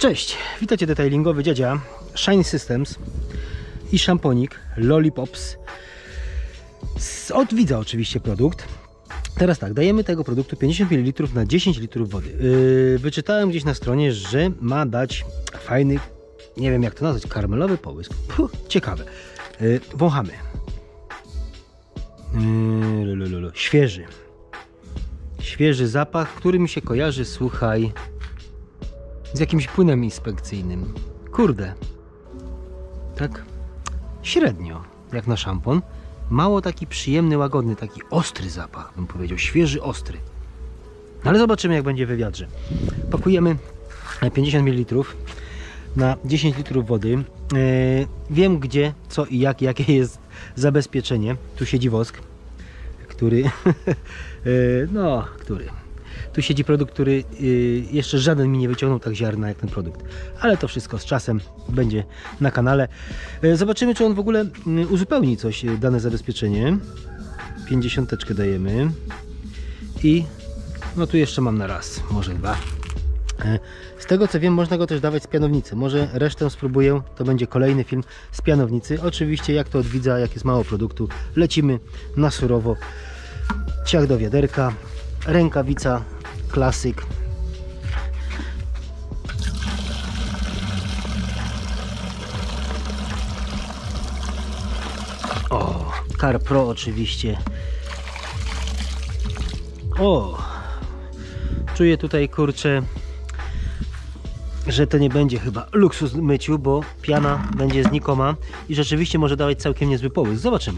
Cześć, witajcie detailingowy dziadzia Shine Systems i szamponik Lollipops. Od widza oczywiście produkt. Teraz tak, dajemy tego produktu 50 ml na 10 litrów wody. Wyczytałem gdzieś na stronie, że ma dać fajny, nie wiem jak to nazwać, karmelowy połysk. Ciekawe. Wąchamy. Świeży zapach, który mi się kojarzy, słuchaj, z jakimś płynem inspekcyjnym. Kurde. Tak średnio, jak na szampon. Mało taki przyjemny, łagodny, taki ostry zapach, bym powiedział. Świeży, ostry. No ale zobaczymy, jak będzie we wiadrze. Pakujemy 50 ml na 10 litrów wody. Wiem gdzie, co i jakie jest zabezpieczenie. Tu siedzi wosk, który... Tu siedzi produkt, który jeszcze żaden mi nie wyciągnął tak ziarna jak ten produkt. Ale to wszystko z czasem będzie na kanale. Zobaczymy, czy on w ogóle uzupełni coś, dane zabezpieczenie. 50 dajemy. I no tu jeszcze mam na raz, może dwa. Z tego co wiem, można go też dawać z pianownicy. Może resztę spróbuję, to będzie kolejny film z pianownicy. Oczywiście jak to od widza, jak jest mało produktu, lecimy na surowo. Ciach do wiaderka, rękawica, klasyk. O, Car Pro oczywiście. O, czuję tutaj, kurczę, że to nie będzie chyba luksus w myciu, bo piana będzie znikoma i rzeczywiście może dawać całkiem niezły połysk. Zobaczymy.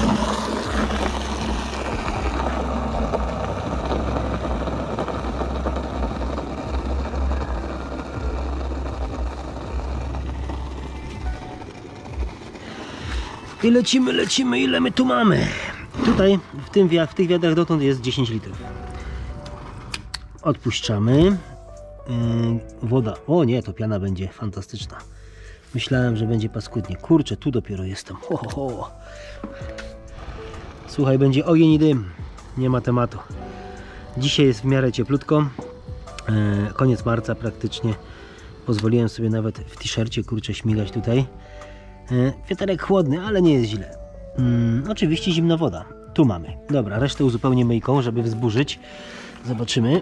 I lecimy, ile my tu mamy? Tutaj w tych wiadrach dotąd jest 10 litrów. Odpuszczamy. Woda. O nie, to piana będzie fantastyczna. Myślałem, że będzie paskudnie. Kurczę, tu dopiero jestem. Słuchaj, będzie ogień i dym. Nie ma tematu. Dzisiaj jest w miarę cieplutko. Koniec marca praktycznie. Pozwoliłem sobie nawet w t-shircie, kurczę, śmigać tutaj. Wiaterek chłodny, ale nie jest źle. Oczywiście zimna woda. Tu mamy. Dobra, resztę uzupełnię myjką, żeby wzburzyć. Zobaczymy.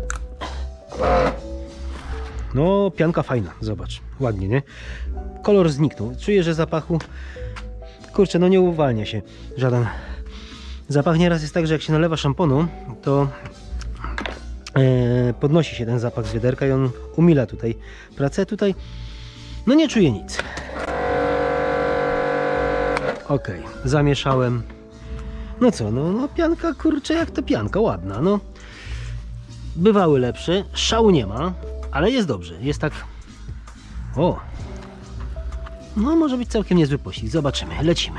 No, pianka fajna. Zobacz. Ładnie, nie? Kolor zniknął. Czuję, że zapachu... Kurczę, no nie uwalnia się żaden zapach. Nieraz jest tak, że jak się nalewa szamponu, to podnosi się ten zapach z wiaderka i on umila tutaj pracę. Tutaj no nie czuję nic. Ok, zamieszałem. No co, no pianka, kurczę, jak to pianka, ładna, no. Bywały lepsze, szału nie ma, ale jest dobrze, jest tak... O! No może być całkiem niezły pościg, zobaczymy, lecimy.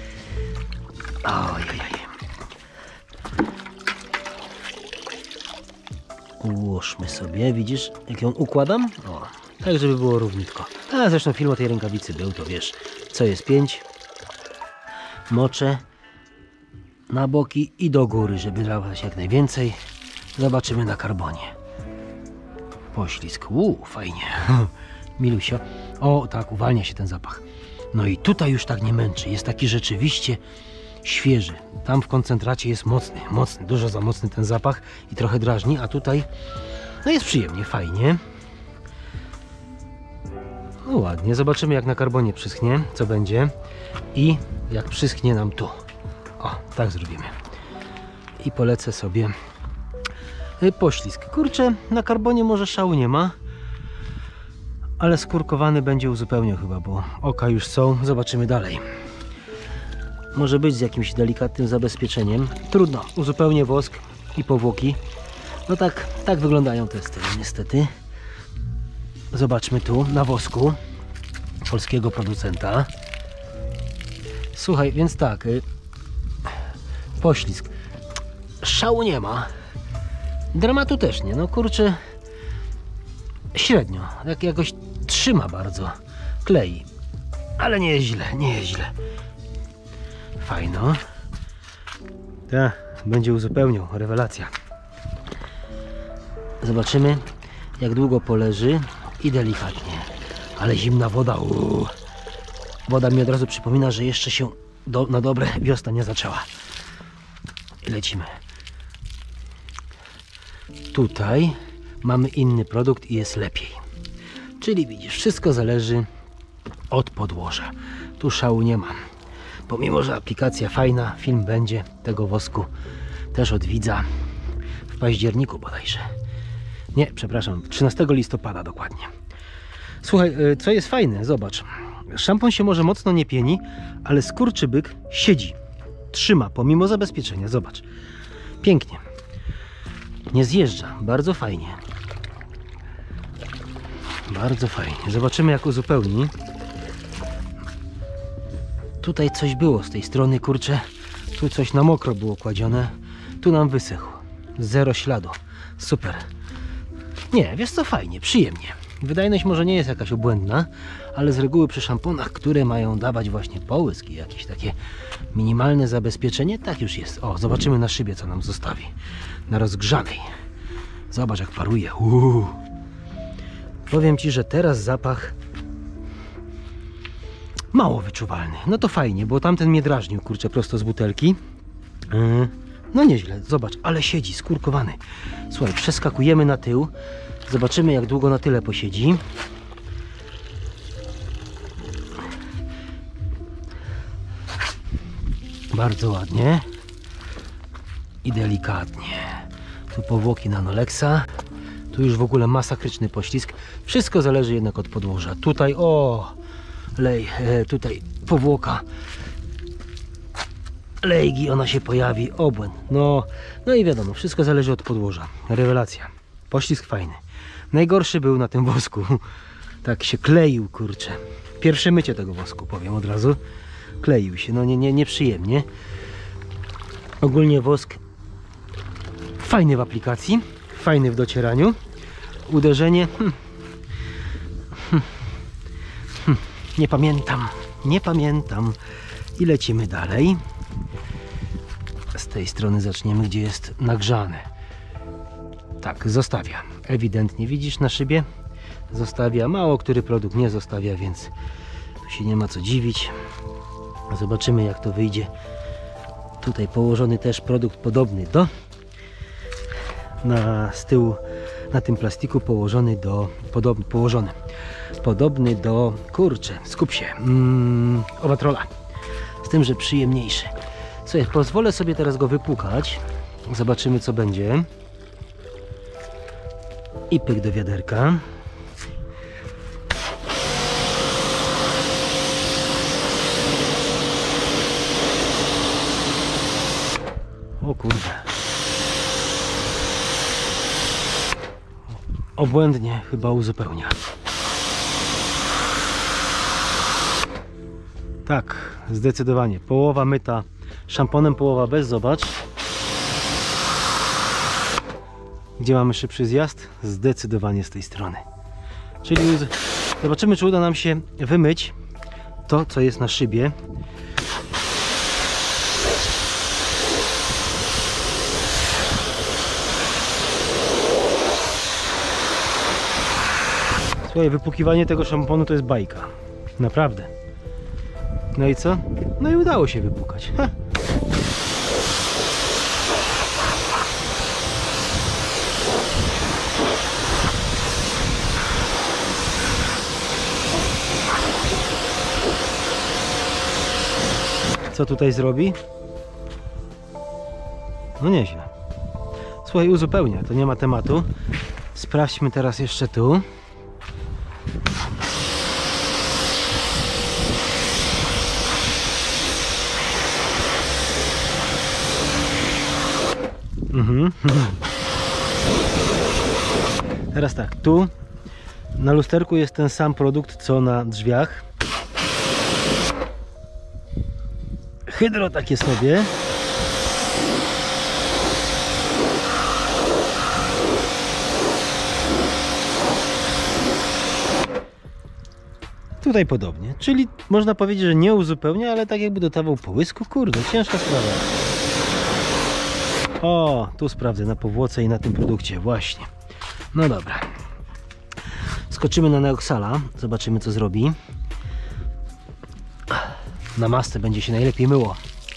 Ojej. Ułóżmy sobie, widzisz, jak ją układam? O, tak żeby było równitko. A zresztą film o tej rękawicy był, to wiesz, co jest 5. Moczę na boki i do góry, żeby dawać jak najwięcej. Zobaczymy na karbonie. Poślizg. Fajnie. Milusio. O, tak, uwalnia się ten zapach. No i tutaj już tak nie męczy. Jest taki rzeczywiście świeży. Tam w koncentracie jest mocny, dużo za mocny ten zapach i trochę drażni, a tutaj no jest przyjemnie, fajnie. No ładnie. Zobaczymy jak na karbonie przyschnie, co będzie. I jak przyschnie nam tu. O, tak zrobimy. I polecę sobie poślizg. Kurczę, na karbonie może szału nie ma, ale skórkowany będzie uzupełniał chyba, bo oka już są. Zobaczymy dalej. Może być z jakimś delikatnym zabezpieczeniem. Trudno, uzupełnię wosk i powłoki. No tak wyglądają testy, niestety. Zobaczmy tu na wosku polskiego producenta. Słuchaj, więc tak, poślizg, szału nie ma, dramatu też nie, no kurczę, średnio, jakoś trzyma bardzo, klei, ale nie jest źle, fajno, będzie uzupełniał, rewelacja. Zobaczymy jak długo poleży i delikatnie. Ale zimna woda. Woda mi od razu przypomina, że jeszcze się na dobre wiosna nie zaczęła. I lecimy. Tutaj mamy inny produkt i jest lepiej. Czyli widzisz, wszystko zależy od podłoża. Tu szału nie ma. Pomimo, że aplikacja fajna, film będzie tego wosku też od widza w październiku bodajże. Nie, przepraszam, 13 listopada dokładnie. Słuchaj, co jest fajne, zobacz. Szampon się może mocno nie pieni, ale skurczybyk siedzi, trzyma pomimo zabezpieczenia. Zobacz, pięknie. Nie zjeżdża, bardzo fajnie. Bardzo fajnie. Zobaczymy, jak uzupełni. Tutaj coś było z tej strony, kurczę. Tu coś na mokro było kładzione. Tu nam wysechło. Zero śladu. Super. Nie, wiesz co, fajnie, przyjemnie. Wydajność może nie jest jakaś obłędna, ale z reguły przy szamponach, które mają dawać właśnie połysk i jakieś takie minimalne zabezpieczenie, tak już jest. O, zobaczymy na szybie, co nam zostawi. Na rozgrzanej. Zobacz, jak paruje. Powiem Ci, że teraz zapach mało wyczuwalny. No to fajnie, bo tamten mnie drażnił, kurczę, prosto z butelki. No nieźle, zobacz, ale siedzi, skurkowany. Słuchaj, przeskakujemy na tył. Zobaczymy, jak długo na tyle posiedzi. Bardzo ładnie. I delikatnie. Tu powłoki Nanolexa. Tu już w ogóle masakryczny poślizg. Wszystko zależy jednak od podłoża. Tutaj, tutaj powłoka lejgi, ona się pojawi, obłęd. No i wiadomo, wszystko zależy od podłoża. Rewelacja. Poślizg fajny. Najgorszy był na tym wosku. Tak się kleił, kurczę. Pierwsze mycie tego wosku, powiem od razu. Kleił się, no nieprzyjemnie. Ogólnie wosk fajny w aplikacji, fajny w docieraniu. Uderzenie nie pamiętam. I lecimy dalej. Z tej strony zaczniemy, gdzie jest nagrzane. Tak, zostawia. Ewidentnie widzisz na szybie? Zostawia. Mało który produkt nie zostawia, więc tu się nie ma co dziwić. Zobaczymy, jak to wyjdzie. Tutaj położony też produkt podobny do z tyłu na tym plastiku podobny do, kurczę, skup się, Owatrola, z tym, że przyjemniejszy. Słuchaj, pozwolę sobie teraz go wypłukać. Zobaczymy, co będzie. I pyk do wiaderka. O kurde. Obłędnie chyba uzupełnia. Tak, zdecydowanie. Połowa myta szamponem, połowa bez. Zobacz. Gdzie mamy szybszy zjazd? Zdecydowanie z tej strony. Czyli zobaczymy, czy uda nam się wymyć to, co jest na szybie. Słuchaj, wypłukiwanie tego szamponu to jest bajka. Naprawdę. No i co? No i udało się wypłukać. Ha. Co tutaj zrobi? No nieźle. Słuchaj, uzupełnia, to nie ma tematu. Sprawdźmy teraz jeszcze tu. Teraz tak, tu na lusterku jest ten sam produkt, co na drzwiach. Hydro takie sobie. Tutaj podobnie, czyli można powiedzieć, że nie uzupełnia, ale tak jakby dodawał połysku. Kurde, ciężka sprawa. O, tu sprawdzę na powłoce i na tym produkcie, właśnie. No dobra. Przeskoczymy na Neoxala, zobaczymy co zrobi. Na masce będzie się najlepiej myło.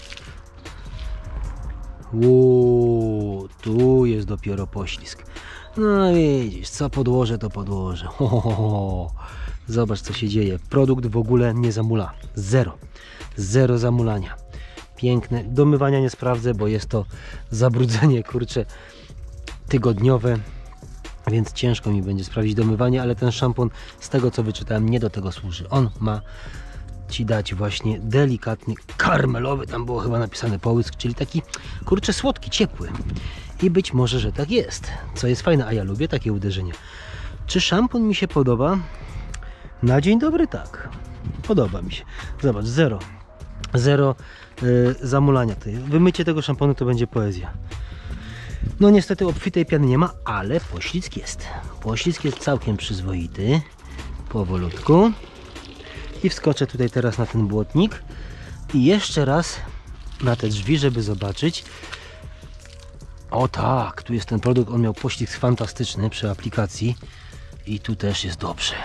Tu jest dopiero poślizg. No widzisz, co podłożę, to podłożę. Zobacz co się dzieje. Produkt w ogóle nie zamula. Zero zamulania. Piękne. Domywania nie sprawdzę, bo jest to zabrudzenie, kurczę, tygodniowe. Więc ciężko mi będzie sprawdzić domywanie, ale ten szampon, z tego co wyczytałem, nie do tego służy. On ma Ci dać właśnie delikatny, karmelowy, tam było chyba napisane połysk, czyli taki, kurczę, słodki, ciepły. I być może, że tak jest, co jest fajne, a ja lubię takie uderzenia. Czy szampon mi się podoba? Na dzień dobry tak. Podoba mi się. Zobacz, zero zamulania. Wymycie tego szamponu to będzie poezja. No niestety obfitej piany nie ma, ale poślizg jest. Poślizg jest całkiem przyzwoity. Powolutku. I wskoczę tutaj teraz na ten błotnik. I jeszcze raz na te drzwi, żeby zobaczyć. O tak, tu jest ten produkt. On miał poślizg fantastyczny przy aplikacji. I tu też jest dobrze.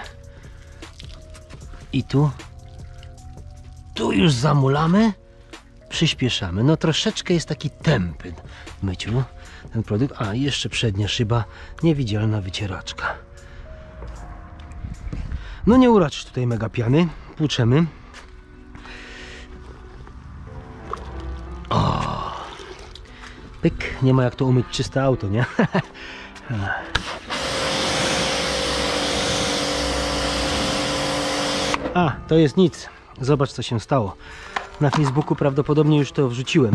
I tu już zamulamy. Przyspieszamy. No troszeczkę jest taki tępy w myciu ten produkt. A jeszcze przednia szyba, niewidzialna wycieraczka. No nie uraczysz tutaj mega piany. Płuczemy. O! Pyk. Nie ma jak to umyć czyste auto, nie? A, to jest nic. Zobacz co się stało. Na Facebooku prawdopodobnie już to wrzuciłem.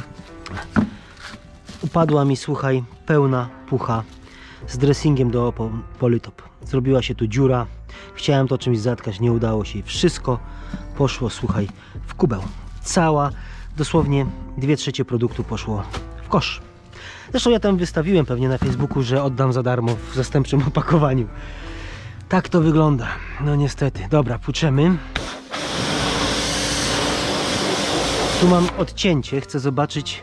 Upadła mi, słuchaj, pełna pucha z dressingiem do Polytop. Zrobiła się tu dziura. Chciałem to czymś zatkać, nie udało się. Wszystko poszło, słuchaj, w kubeł. Cała, dosłownie 2/3 produktu poszło w kosz. Zresztą ja tam wystawiłem pewnie na Facebooku, że oddam za darmo w zastępczym opakowaniu. Tak to wygląda. No niestety. Dobra, płuczemy. Tu mam odcięcie, chcę zobaczyć.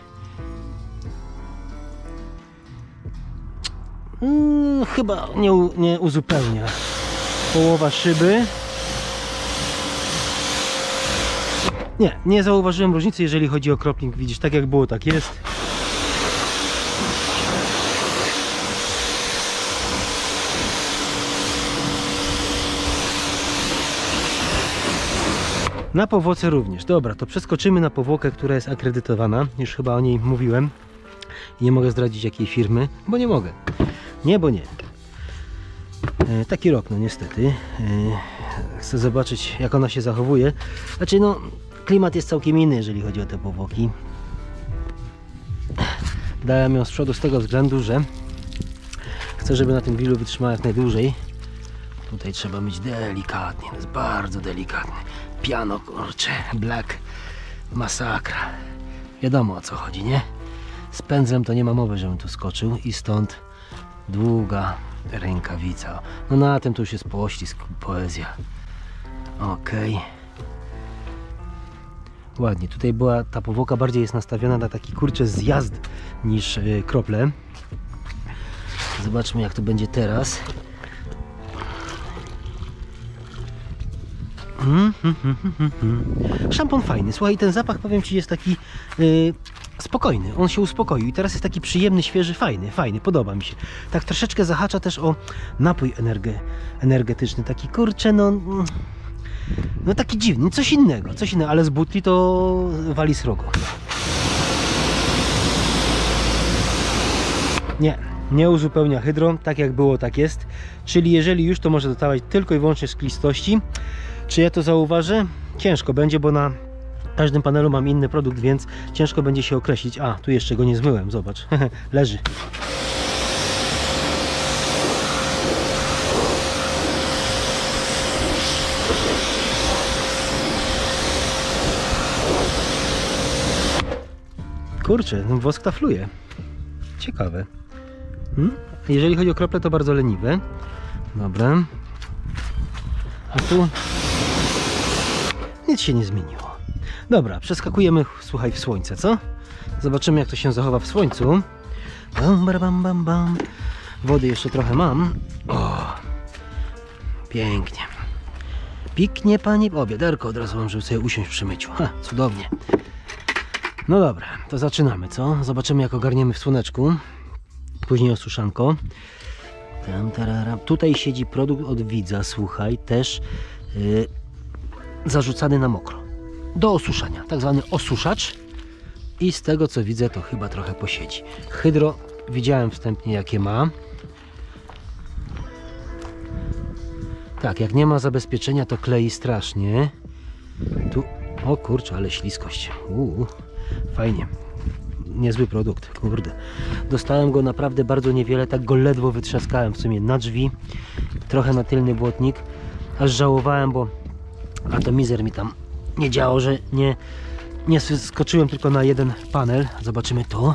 Chyba nie uzupełnia. Połowa szyby. Nie zauważyłem różnicy, jeżeli chodzi o kropling. Widzisz, tak jak było, tak jest. Na powłoce również. Dobra, to przeskoczymy na powłokę, która jest akredytowana. Już chyba o niej mówiłem. I nie mogę zdradzić jakiej firmy, bo nie mogę. Nie, bo nie. Taki rok, no niestety. Chcę zobaczyć, jak ona się zachowuje. Znaczy, no, klimat jest całkiem inny, jeżeli chodzi o te powłoki. Dałem ją z przodu z tego względu, że chcę, żeby na tym grillu wytrzymała jak najdłużej. Tutaj trzeba mieć delikatnie, to jest bardzo delikatny. Piano, kurczę, black, masakra. Wiadomo o co chodzi, nie? Z pędzlem to nie ma mowy, żebym tu skoczył i stąd długa rękawica. No na tym to już jest poślizg, poezja. Okej. Ładnie, tutaj była ta powłoka bardziej jest nastawiona na taki, kurczę, zjazd niż krople. Zobaczmy jak to będzie teraz. Szampon fajny, słuchaj, ten zapach, powiem Ci, jest taki spokojny, on się uspokoił i teraz jest taki przyjemny, świeży, fajny, podoba mi się. Tak troszeczkę zahacza też o napój energetyczny, taki, kurczę, no taki dziwny, coś innego, ale z butli to wali srogo. Nie uzupełnia hydro, tak jak było, tak jest, czyli jeżeli już, to może dodawać tylko i wyłącznie sklistości. Czy ja to zauważę? Ciężko będzie, bo na każdym panelu mam inny produkt, więc ciężko będzie się określić. A, tu jeszcze go nie zmyłem, zobacz, leży. Kurczę, ten wosk tafluje. Ciekawe. Jeżeli chodzi o krople, to bardzo leniwe. Dobra. A tu nic się nie zmieniło. Dobra, przeskakujemy, słuchaj, w słońce, co? Zobaczymy jak to się zachowa w słońcu. Bam. Wody jeszcze trochę mam. O. Pięknie. Piknie pani. O, biaderko od razu mam, żeby sobie usiąść przy myciu. Ha, cudownie. No dobra, to zaczynamy, co? Zobaczymy, jak ogarniemy w słoneczku. Później osuszanko. Tutaj siedzi produkt od Widza, słuchaj, też zarzucany na mokro. Do osuszania, tak zwany osuszacz. I z tego co widzę, to chyba trochę posiedzi. Hydro widziałem wstępnie, jakie ma. Tak, jak nie ma zabezpieczenia, to klei strasznie. Tu, o kurczę, ale śliskość. Fajnie. Niezły produkt, kurde. Dostałem go naprawdę bardzo niewiele, tak go ledwo wytrzaskałem w sumie na drzwi. Trochę na tylny błotnik. Aż żałowałem, bo atomizer mi tam nie działał, że nie skoczyłem tylko na jeden panel. Zobaczymy to.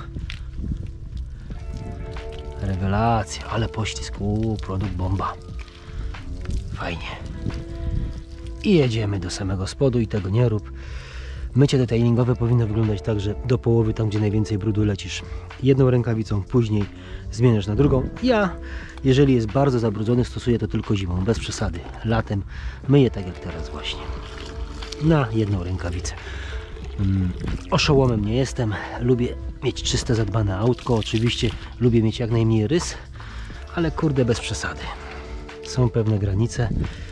Rewelacja, ale poślizg. Produkt bomba. Fajnie. I jedziemy do samego spodu i tego nie rób. Mycie detailingowe powinno wyglądać tak, że do połowy, tam gdzie najwięcej brudu, lecisz jedną rękawicą, później zmieniasz na drugą. Ja, jeżeli jest bardzo zabrudzony, stosuję to tylko zimą, bez przesady. Latem myję tak jak teraz właśnie. Na jedną rękawicę. Oszołomem nie jestem. Lubię mieć czyste, zadbane autko. Oczywiście lubię mieć jak najmniej rys, ale kurde, bez przesady. Są pewne granice.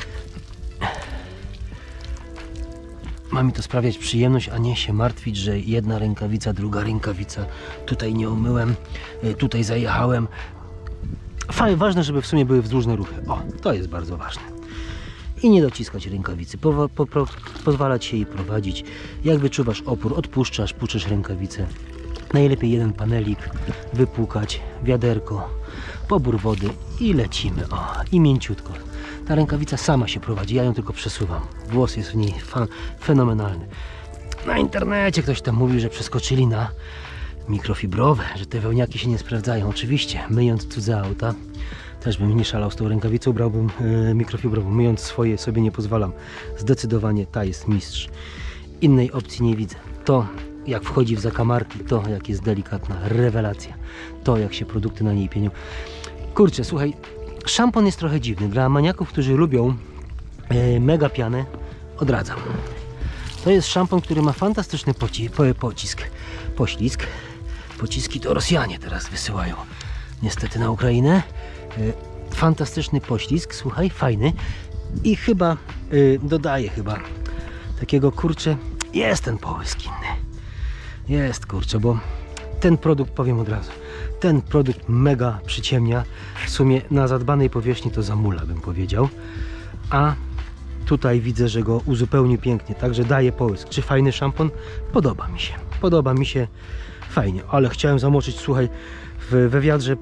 Ma mi to sprawiać przyjemność, a nie się martwić, że jedna rękawica, druga rękawica. Tutaj nie umyłem, tutaj zajechałem. Ważne, żeby w sumie były wzdłużne ruchy. O, to jest bardzo ważne. I nie dociskać rękawicy. Pozwalać się jej prowadzić. Jak wyczuwasz opór, odpuszczasz, puszczasz rękawicę. Najlepiej jeden panelik, wypłukać, wiaderko, pobór wody i lecimy. O, i mięciutko. Ta rękawica sama się prowadzi, ja ją tylko przesuwam. Włos jest w niej fenomenalny. Na internecie ktoś tam mówił, że przeskoczyli na mikrofibrowe, że te wełniaki się nie sprawdzają. Oczywiście, myjąc cudze auta, też bym nie szalał z tą rękawicą, brałbym mikrofibrową. Myjąc swoje sobie nie pozwalam. Zdecydowanie ta jest mistrz. Innej opcji nie widzę. To jak wchodzi w zakamarki, to jak jest delikatna, rewelacja. To jak się produkty na niej pienią. Kurczę, słuchaj, szampon jest trochę dziwny. Dla maniaków, którzy lubią mega pianę, odradzam. To jest szampon, który ma fantastyczny poślizg. Pociski to Rosjanie teraz wysyłają niestety na Ukrainę. Fantastyczny poślizg, słuchaj, fajny. I chyba dodaję takiego, kurczę, jest ten połysk inny. Jest, kurczę, bo ten produkt, powiem od razu, ten produkt mega przyciemnia. W sumie na zadbanej powierzchni to zamula, bym powiedział. A tutaj widzę, że go uzupełnił pięknie, także daje połysk. Czy fajny szampon? Podoba mi się. Podoba mi się. Fajnie, ale chciałem zamoczyć, słuchaj, we wiadrze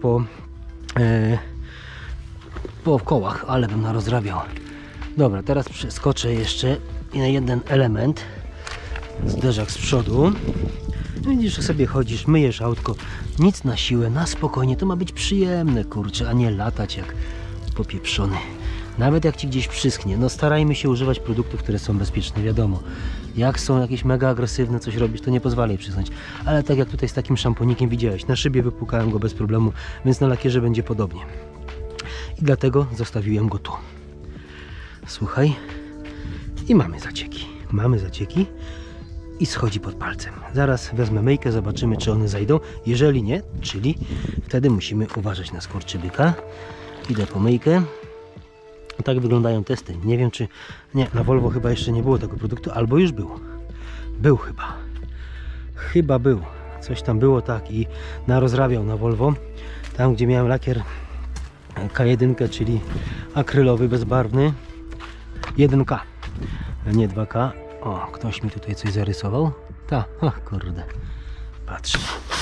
po kołach, ale bym narozrabiał. Dobra, teraz przeskoczę jeszcze na jeden element. Zderzak z przodu. Widzisz, że sobie chodzisz, myjesz autko, nic na siłę, na spokojnie, to ma być przyjemne, kurczę, a nie latać jak popieprzony. Nawet jak ci gdzieś przyschnie, no starajmy się używać produktów, które są bezpieczne, wiadomo. Jak są jakieś mega agresywne, coś robisz, to nie pozwalaj przyznać. Ale tak jak tutaj z takim szamponikiem widziałeś, na szybie wypłukałem go bez problemu, więc na lakierze będzie podobnie. I dlatego zostawiłem go tu. Słuchaj, i mamy zacieki. Mamy zacieki. I schodzi pod palcem. Zaraz wezmę myjkę, zobaczymy, czy one zajdą. Jeżeli nie, czyli wtedy musimy uważać na skurczybyka. Idę po myjkę. Tak wyglądają testy. Nie wiem, czy... Nie, na Volvo chyba jeszcze nie było tego produktu, albo już był. Był chyba. Chyba był. Coś tam było, tak. I narozrabiał na Volvo. Tam, gdzie miałem lakier K1, czyli akrylowy, bezbarwny. 1K, nie 2K. O, ktoś mi tutaj coś zarysował? Ta, ach kurde. Patrz.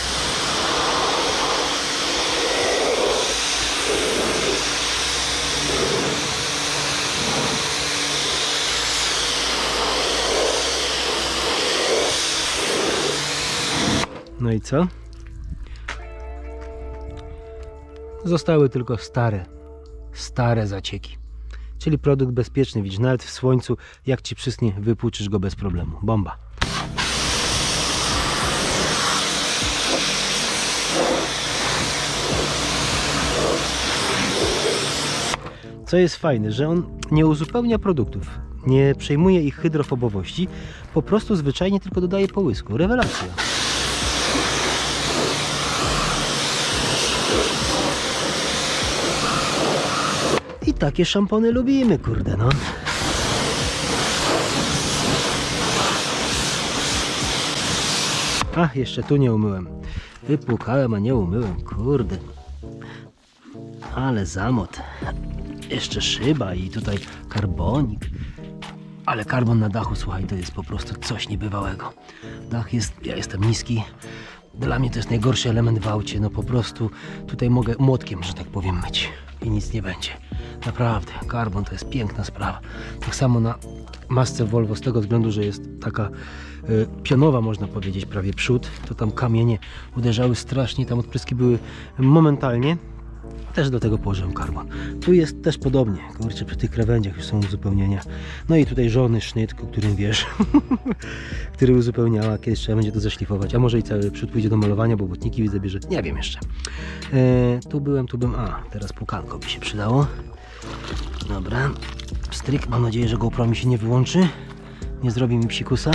No i co? Zostały tylko stare zacieki. Czyli produkt bezpieczny, widzisz, nawet w słońcu, jak ci przyschnie, wypłuczysz go bez problemu. Bomba. Co jest fajne, że on nie uzupełnia produktów, nie przejmuje ich hydrofobowości, po prostu zwyczajnie tylko dodaje połysku. Rewelacja. I takie szampony lubimy, kurde, no. Ach, jeszcze tu nie umyłem. Wypłukałem, a nie umyłem, kurde. Ale zamot. Jeszcze szyba i tutaj karbonik. Ale karbon na dachu, słuchaj, to jest po prostu coś niebywałego. Dach jest, ja jestem niski. Dla mnie to jest najgorszy element w aucie. No po prostu tutaj mogę młotkiem, że tak powiem, myć i nic nie będzie. Naprawdę, karbon to jest piękna sprawa. Tak samo na masce Volvo, z tego względu, że jest taka pionowa, można powiedzieć, prawie przód, to tam kamienie uderzały strasznie, tam odpryski były momentalnie. Też do tego położyłem karbon. Tu jest też podobnie, kurczę, przy tych krawędziach już są uzupełnienia. No i tutaj żony sznyt, o którym wiesz, który uzupełniała, kiedyś trzeba będzie to zaszlifować, a może i cały przód pójdzie do malowania, bo błotniki widzę bierze, nie wiem jeszcze. Tu byłem, a teraz płukanko by się przydało. Dobra, stryk, mam nadzieję, że GoPro mi się nie wyłączy, nie zrobi mi psikusa.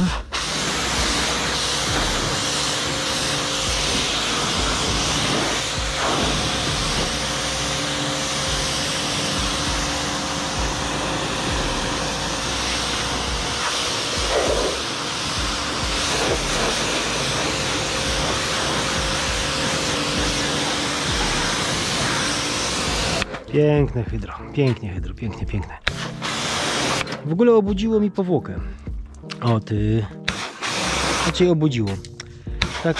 Piękne hydro, pięknie hydro, pięknie, piękne. W ogóle obudziło mi powłokę. O ty. Raczej obudziło. Tak.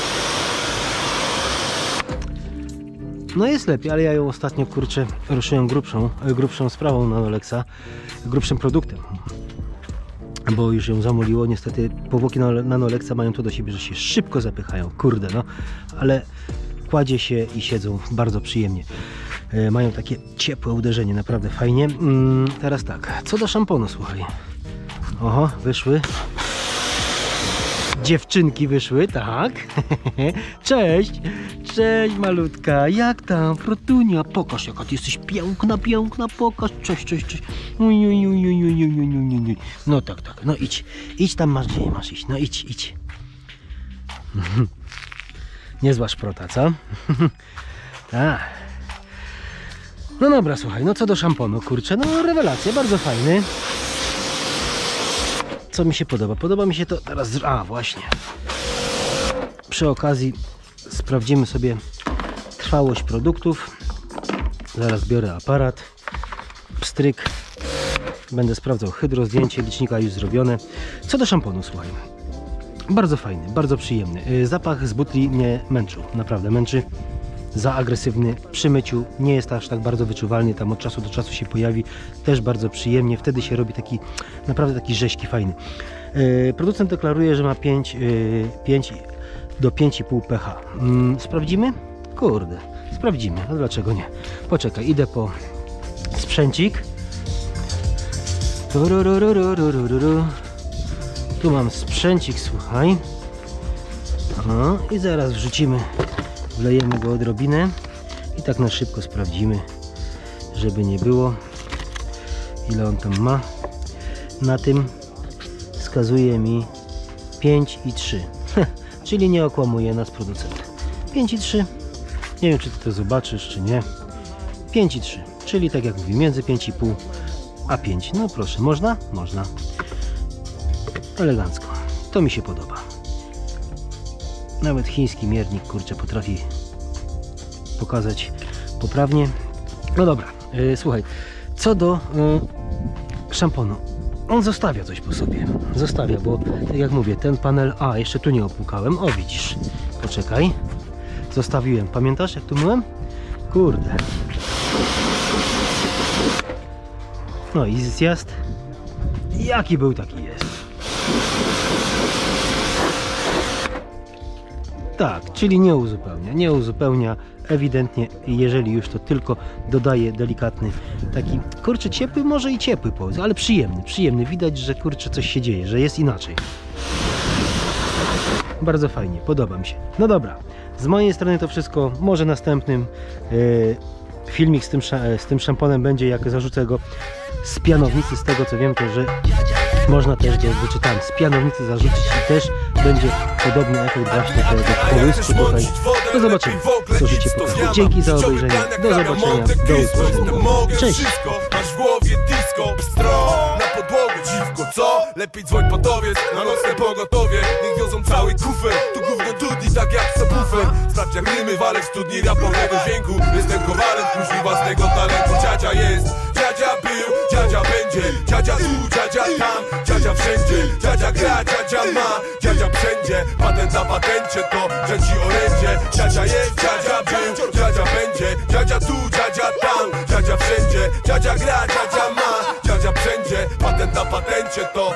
No jest lepiej, ale ja ją ostatnio, kurczę, ruszyłem grubszą sprawą Nanolexa, grubszym produktem. Bo już ją zamoliło. Niestety powłoki Nanolexa mają to do siebie, że się szybko zapychają. Kurde, no. Ale kładzie się i siedzą bardzo przyjemnie. Mają takie ciepłe uderzenie, naprawdę fajnie. Teraz tak, co do szamponu, słuchaj. Oho, wyszły. Dziewczynki wyszły, tak. Cześć, cześć malutka, jak tam, Frotunia? Pokaż, jaka ty jesteś piękna, piękna, pokaż, cześć, cześć, cześć. No tak, tak, no idź tam, masz gdzie masz iść, no idź. Niezła szprota, co? Tak. No dobra, słuchaj, no co do szamponu, kurczę, no rewelacja, bardzo fajny. Co mi się podoba? Podoba mi się to teraz, właśnie. Przy okazji sprawdzimy sobie trwałość produktów. Zaraz biorę aparat, pstryk. Będę sprawdzał hydro, zdjęcie licznika już zrobione. Co do szamponu, słuchaj. Bardzo fajny, bardzo przyjemny. Zapach z butli mnie męczył, naprawdę męczy. Za agresywny przy myciu, nie jest aż tak bardzo wyczuwalny, tam od czasu do czasu się pojawi, też bardzo przyjemnie, wtedy się robi taki, naprawdę taki rzeźki fajny. Producent deklaruje, że ma 5 do 5,5 pH. Sprawdzimy? Kurde, sprawdzimy, a dlaczego nie? Poczekaj, idę po sprzęcik. Tu mam sprzęcik, słuchaj. I zaraz wrzucimy. Wlejemy go odrobinę i tak na szybko sprawdzimy, żeby nie było, ile on tam ma. Na tym wskazuje mi 5,3, czyli nie okłamuje nas producent. 5,3, nie wiem, czy ty to zobaczysz, czy nie. 5,3, czyli tak jak mówię, między 5,5 a 5. No proszę, można? Można. Elegancko, to mi się podoba. Nawet chiński miernik, kurczę, potrafi pokazać poprawnie. No dobra, słuchaj, co do szamponu. On zostawia coś po sobie. Zostawia, bo tak jak mówię, ten panel... A, jeszcze tu nie opłukałem. O, widzisz. Poczekaj. Zostawiłem. Pamiętasz, jak tu myłem? Kurde. No i zjazd. Jaki był, taki jest. Tak, czyli nie uzupełnia ewidentnie, jeżeli już to tylko dodaje delikatny taki, kurczę, ciepły, może i ciepły połys, ale przyjemny, widać, że kurczę coś się dzieje, że jest inaczej. Bardzo fajnie, podoba mi się. No dobra, z mojej strony to wszystko, może następnym filmik z tym szamponem będzie, jak zarzucę go z pianownicy, z tego co wiem, to że można też go, wyczytałem, z pianownicy zarzucić i też będzie podobny efekt właśnie tego połysku tutaj. To zobaczymy, co życie pokaże. Dzięki za obejrzenie, do zobaczenia, do usłyszenia. Cześć! Masz w głowie disco, bstro, na podłogę dziwko, co? Lepiej dzwoń podowiec, na nocne pogotowie. Niech wiozą cały kufer, tu gówno dudni tak jak subwoofer. Sprawdź jak rymy walę w studni rapowego dźwięku. Jestem kowalem, klucz własnego talentu. Dziadzia jest, dziadzia był, dziadzia będzie. Dziadzia tu, dziadzia tam, dziadzia wszędzie. Dziadzia gra, dziadzia ma, dziadzia wszędzie. Patent na patencie to, że ci orędzie. Dziadzia jest, dziadzia był, dziadzia będzie. Dziadzia tu, dziadzia tam, dziadzia wszędzie. Dziadzia gra, dziadzia ma, dziadzia wszędzie. Patent na patencie to,